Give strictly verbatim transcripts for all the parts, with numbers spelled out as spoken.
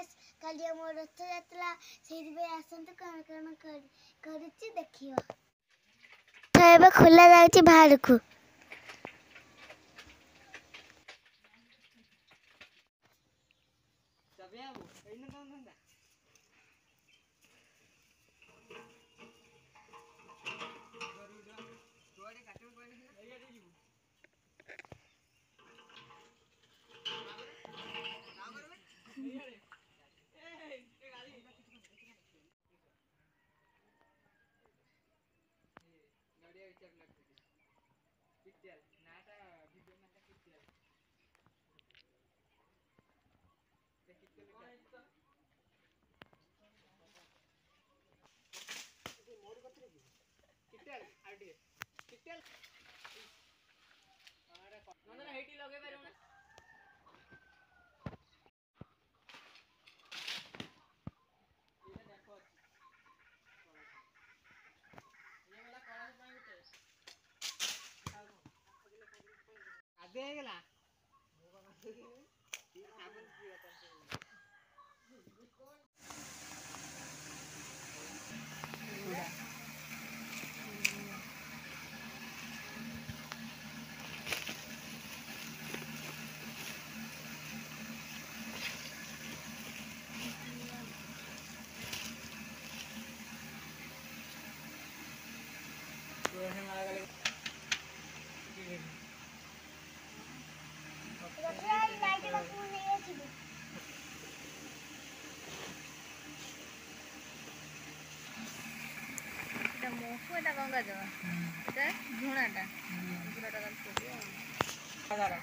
guys काली मोर रथ यात्रा सेहि बे आसंतु कोन कोन करिछि देखियो तो एबे खुला जाउछि बाहर को सबे आबो एइने दान धंदा गरुडा तोड़े काटू कोइ नहीं एइया दे जीवु एइया रे ए ए गाड़ी गाड़ी विचार लागते पिक्चर नाटा वीडियो नाटा पिक्चर देखिते लिखा ए मोर कथरे जी पिक्चर आरडी पिक्चर अरे नंदन हेटी लगे पारो ना ये देखो ये वाला कलर ପାଇଁ ଗୋଟେ आदे ହେଇଗଲା ମୁଁ କଣ କରିବି ये साबुन पिया करते तो है मारा गले मोफो एटा गंगा जवा एटा झुणाटा झुणाटा गल छोड़ियो आगारा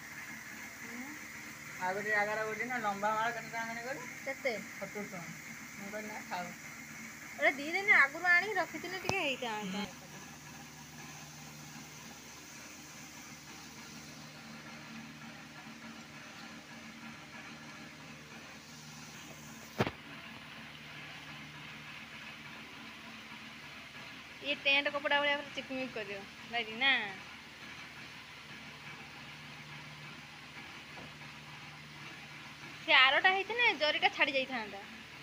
आगरे आगारा गोटे ना लंबा माळ कते आने गले केते सत्तर टका मु कहना खाओ अरे दी दिन आगुर आनी रखिथिले टिके हेइता आंता ये टेंट कपड़ा वाले चिकमिक कर दियो लाइट ना से आरोटा हेते ना जरीटा छाडी जाई थांदा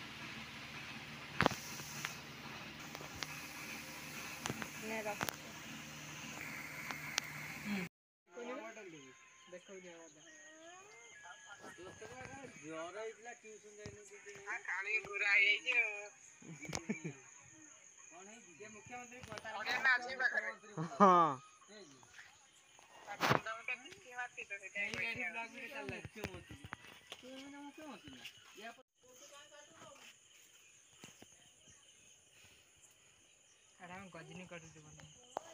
ने रख देखो दिया जोर इतला ट्यूशन जाई आ काली घुरा आई जे कौन है जे मुख्यमंत्री अरे ना छी मुख्यमंत्री हां पंद्रह मिनट की बात थी तो ये गाड़ी ब्लॉक में चल रहा है क्यों होती है क्यों ना क्यों होती है ये अरे हम गजनी कर दे बने